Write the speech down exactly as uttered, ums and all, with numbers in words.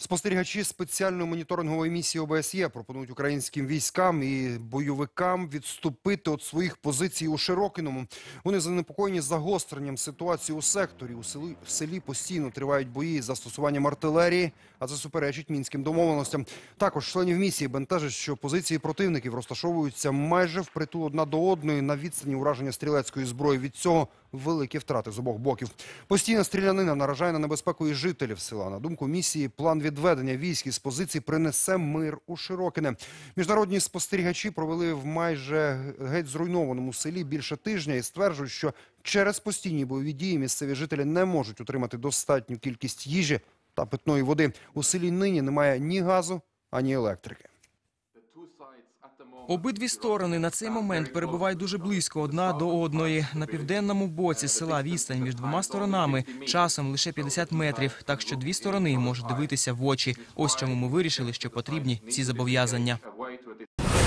Спостерігачі спеціальної моніторингової місії О Б С Є пропонують українським військам і бойовикам відступити від своїх позицій у Широкиному. Вони занепокоєні загостренням ситуації у секторі. У селі, в селі постійно тривають бої з застосуванням артилерії, а це суперечить мінським домовленостям. Також членів місії бентежить, що позиції противників розташовуються майже впритул одна до одної на відстані ураження стрілецької зброї. Від цього великі втрати з обох боків. Постійна стрілянина наражає на небезпеку і жителів села. На думку місії, план відведення військ із позицій принесе мир у Широкине. Міжнародні спостерігачі провели в майже геть зруйнованому селі більше тижня і стверджують, що через постійні бойові дії місцеві жителі не можуть отримати достатню кількість їжі та питної води. У селі нині немає ні газу, ані електрики. Обидві сторони на цей момент перебувають дуже близько одна до одної. На південному боці села відстань між двома сторонами часом лише п'ятдесят метрів, так що дві сторони можуть дивитися в очі. Ось чому ми вирішили, що потрібні ці зобов'язання.